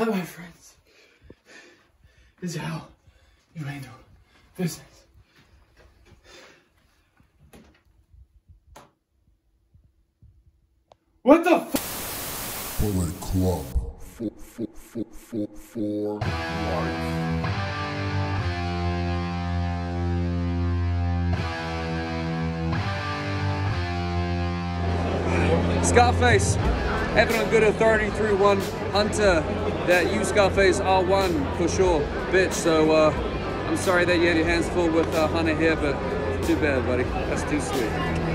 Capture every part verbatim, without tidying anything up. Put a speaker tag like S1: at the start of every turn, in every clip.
S1: That, my friends, is how you handle business. What the f-
S2: Bullet Club for, for, for, for, for life.
S3: Scarface, having a good authority through one Hunter that you Scarface are one for sure, bitch. So uh, I'm sorry that you had your hands full with uh, Hunter here, but too bad, buddy. That's too sweet.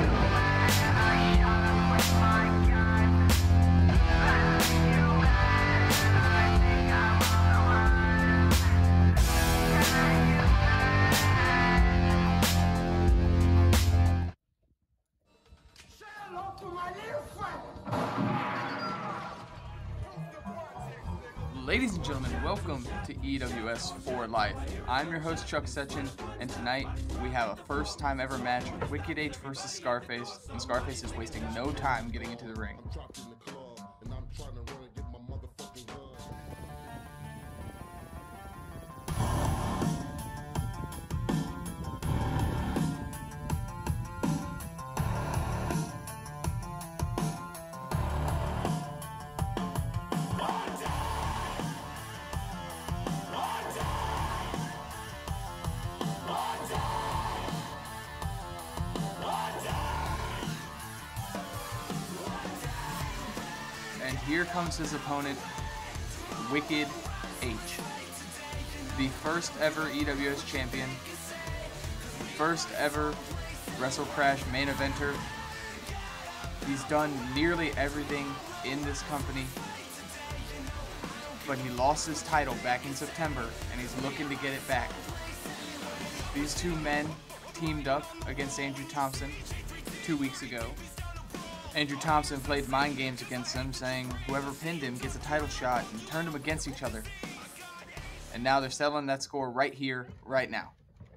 S3: Ladies and gentlemen, welcome to E W S for Life. I'm your host, Chuck Sechin, and tonight we have a first time ever match, Wicked H versus Scarface, and Scarface is wasting no time getting into the ring. And here comes his opponent, Wicked H. The first ever E W S champion, first ever Wrestle Crash main eventer. He's done nearly everything in this company, but he lost his title back in September, and he's looking to get it back. These two men teamed up against Andrew Thompson two weeks ago. Andrew Thompson played mind games against him, saying whoever pinned him gets a title shot, and turned them against each other. And now they're settling that score right here, right now.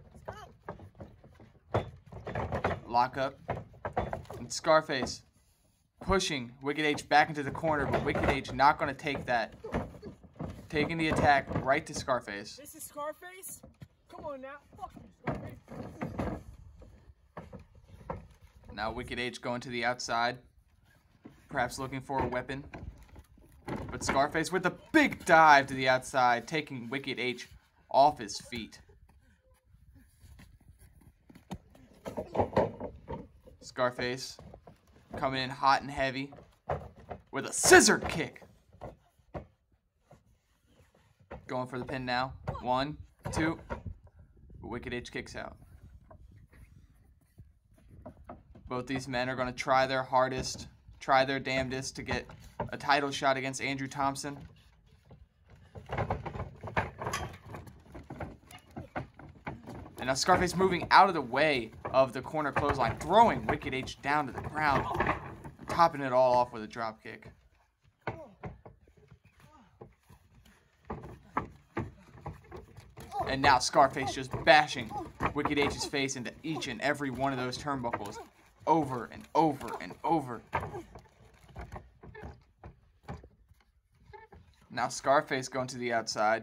S3: Lock up. And Scarface pushing Wicked H back into the corner, but Wicked H not going to take that. Taking the attack right to Scarface.
S4: This is Scarface? Come on now. Fuck you, Scarface.
S3: Now Wicked H going to the outside, perhaps looking for a weapon. But Scarface with a big dive to the outside, taking Wicked H off his feet. Scarface coming in hot and heavy with a scissor kick. Going for the pin now. One, two. Wicked H kicks out. Both these men are going to try their hardest, try their damnedest to get a title shot against Andrew Thompson. And now Scarface moving out of the way of the corner clothesline, throwing Wicked H down to the ground, topping it all off with a drop kick. And now Scarface just bashing Wicked H's face into each and every one of those turnbuckles. Over and over and over. Now Scarface going to the outside.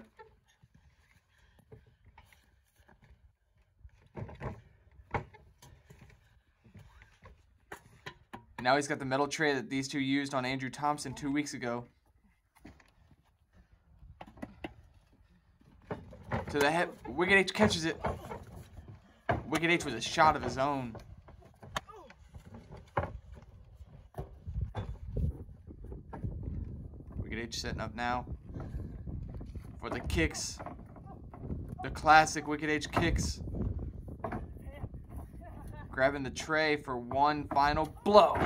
S3: Now he's got the metal tray that these two used on Andrew Thompson two weeks ago. To the head. Wicked H catches it. Wicked H with a shot of his own. Wicked H setting up now for the kicks. The classic Wicked H kicks. Grabbing the tray for one final blow.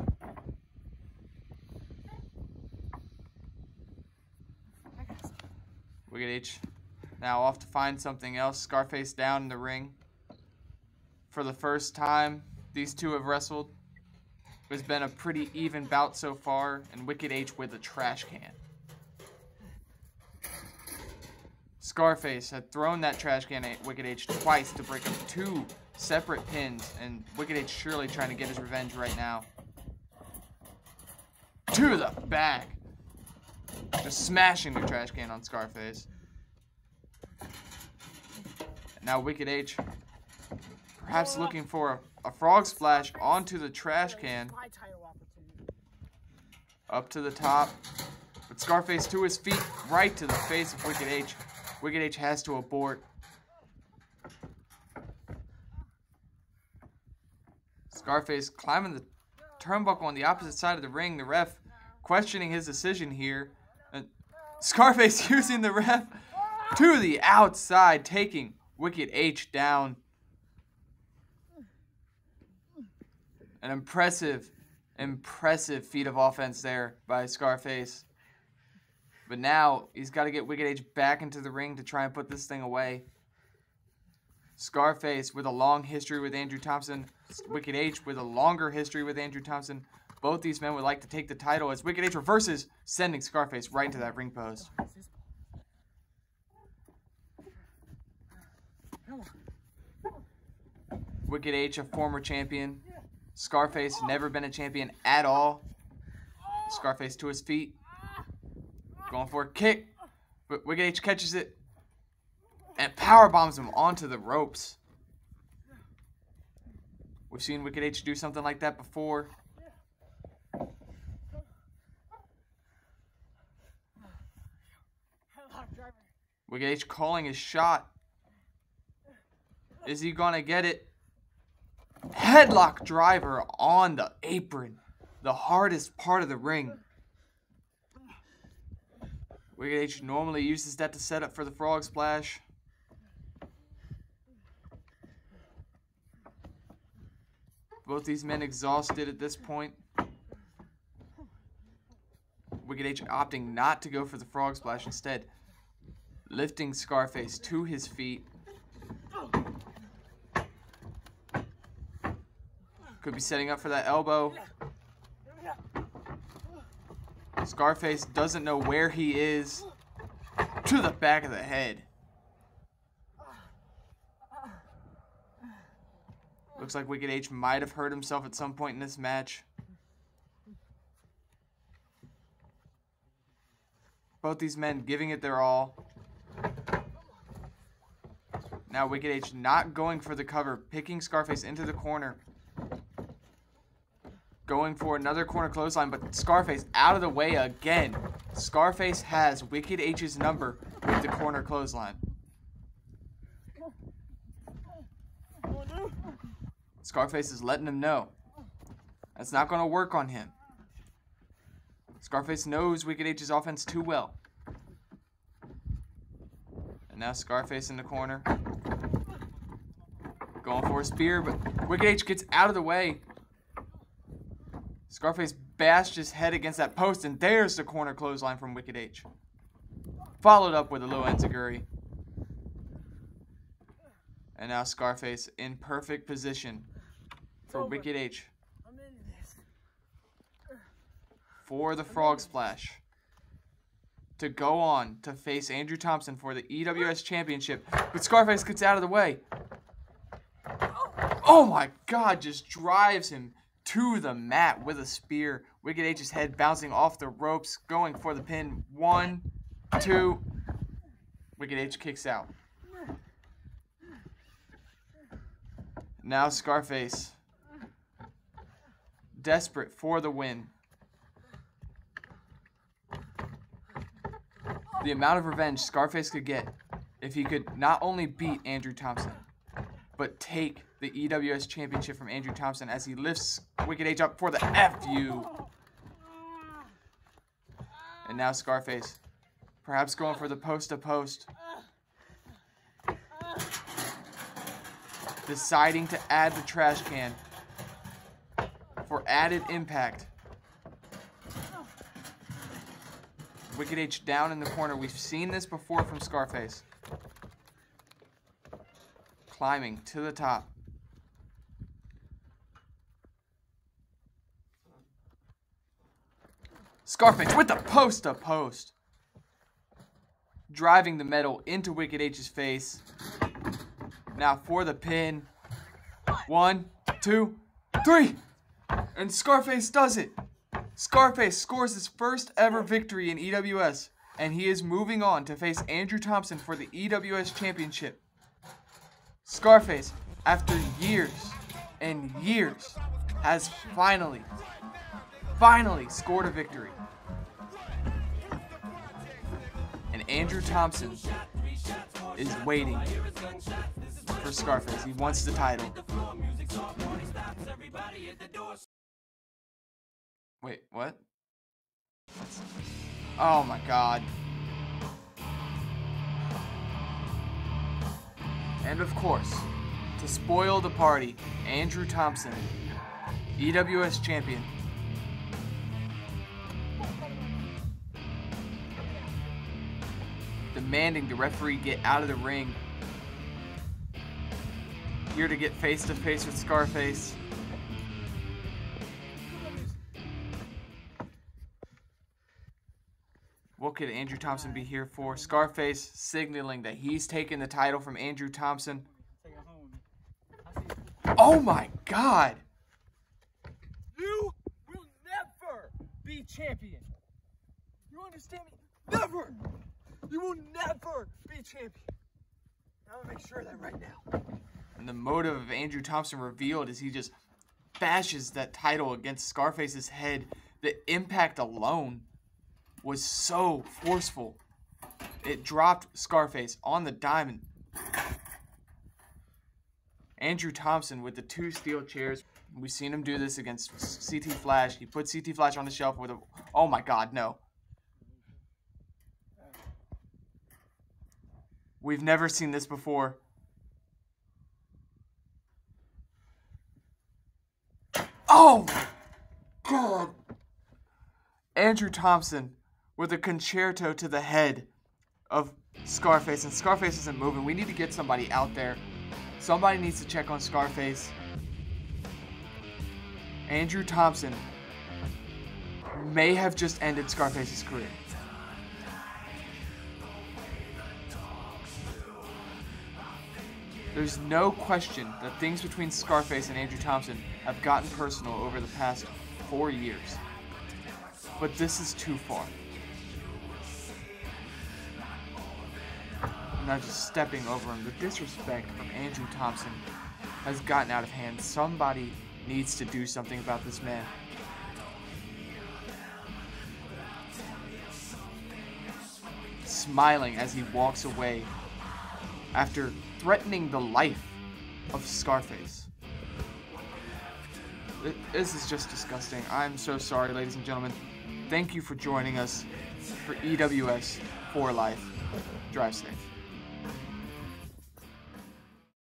S3: Wicked H now off to find something else. Scarface down in the ring. For the first time these two have wrestled. It's been a pretty even bout so far, and Wicked H with a trash can. Scarface had thrown that trash can at Wicked H twice to break up two separate pins, and Wicked H surely trying to get his revenge right now. To the back. Just smashing the trash can on Scarface. And now Wicked H, perhaps looking for a, a frog splash onto the trash can. Up to the top. But Scarface to his feet, right to the face of Wicked H. Wicked H has to abort. Scarface climbing the turnbuckle on the opposite side of the ring. The ref questioning his decision here. Uh, Scarface using the ref to the outside, taking Wicked H down. An impressive, impressive feat of offense there by Scarface. But now he's got to get Wicked H back into the ring to try and put this thing away. Scarface with a long history with Andrew Thompson. Wicked H with a longer history with Andrew Thompson. Both these men would like to take the title as Wicked H reverses, sending Scarface right into that ring post. Wicked H, a former champion. Scarface, never been a champion at all. Scarface to his feet. Going for a kick. But Wicked H catches it. And power bombs him onto the ropes. We've seen Wicked H do something like that before. Wicked H calling his shot. Is he gonna get it? Headlock driver on the apron. The hardest part of the ring. Wicked H normally uses that to set up for the frog splash. Both these men exhausted at this point. Wicked H opting not to go for the frog splash, instead lifting Scarface to his feet. Could be setting up for that elbow. Scarface doesn't know where he is. To the back of the head. Looks like Wicked H might have hurt himself at some point in this match. Both these men giving it their all. Now Wicked H not going for the cover, picking Scarface into the corner. Going for another corner clothesline, but Scarface out of the way again. Scarface has Wicked H's number with the corner clothesline. Scarface is letting him know that's not going to work on him. Scarface knows Wicked H's offense too well. And now Scarface in the corner. Going for a spear, but Wicked H gets out of the way. Scarface bashed his head against that post, and there's the corner clothesline from Wicked H. Followed up with a low enziguri. And now Scarface in perfect position for Wicked H. For the frog splash. To go on to face Andrew Thompson for the E W S Championship. But Scarface gets out of the way. Oh my God, just drives him to the mat with a spear. Wicked H's head bouncing off the ropes, going for the pin. One, two. Wicked H kicks out. Now Scarface, desperate for the win. The amount of revenge Scarface could get if he could not only beat Andrew Thompson, but take the E W S Championship from Andrew Thompson as he lifts Wicked H up for the F U. And now Scarface, perhaps going for the post-to-post. Deciding to add the trash can for added impact. Wicked H down in the corner. We've seen this before from Scarface. Climbing to the top. Scarface with the post to post. Driving the metal into Wicked H's face. Now for the pin. One, two, three. And Scarface does it. Scarface scores his first ever victory in E W S, and he is moving on to face Andrew Thompson for the E W S Championship. Scarface, after years and years, has finally, finally scored a victory. And Andrew Thompson is waiting for Scarface. He wants the title. Wait, what? Oh my god. And of course, to spoil the party, Andrew Thompson, E W S champion. Demanding the referee get out of the ring. Here to get face to face with Scarface. What could Andrew Thompson be here for? Scarface signaling that he's taking the title from Andrew Thompson. Oh my god!
S4: You will never be champion. You understand me? Never! You will never be champion. I'm gonna make sure of that right now.
S3: And the motive of Andrew Thompson revealed as he just bashes that title against Scarface's head. The impact alone was so forceful. It dropped Scarface on the diamond. Andrew Thompson with the two steel chairs. We've seen him do this against C T Flash. He put C T Flash on the shelf with a... Oh my god, no. We've never seen this before. Oh my god. Andrew Thompson with a concerto to the head of Scarface. And Scarface isn't moving. We need to get somebody out there. Somebody needs to check on Scarface. Andrew Thompson may have just ended Scarface's career. There's no question that things between Scarface and Andrew Thompson have gotten personal over the past four years. But this is too far. I'm not just stepping over him. The disrespect from Andrew Thompson has gotten out of hand. Somebody needs to do something about this man. Smiling as he walks away after threatening the life of Scarface. This is just disgusting. I'm so sorry, ladies and gentlemen. Thank you for joining us for E W S for Life. Drive safe.